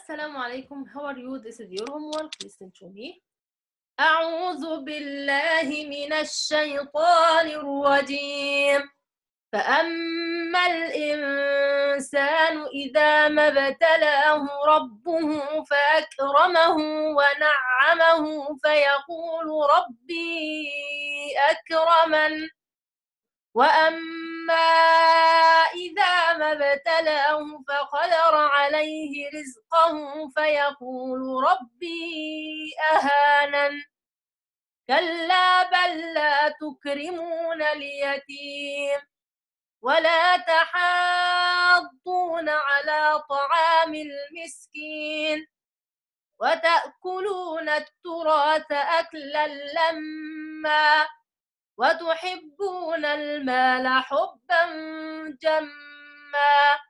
Assalamu alaikum. How are you? This is your homework. Listen to me. أعوذ بالله من الشيطان الرجيم. فأما الإنسان إذا ما ابتلاه ربه فأكرمه ونعمه فيقول ربي أكرمن وأما إذا ما ابتلاه فقدر عليه رزقه فيقول ربي أهانن كلا بل لا تكرمون اليتيم ولا تحاضون على طعام المسكين وتأكلون التراث أكلا لما وتحبون المال حبا جما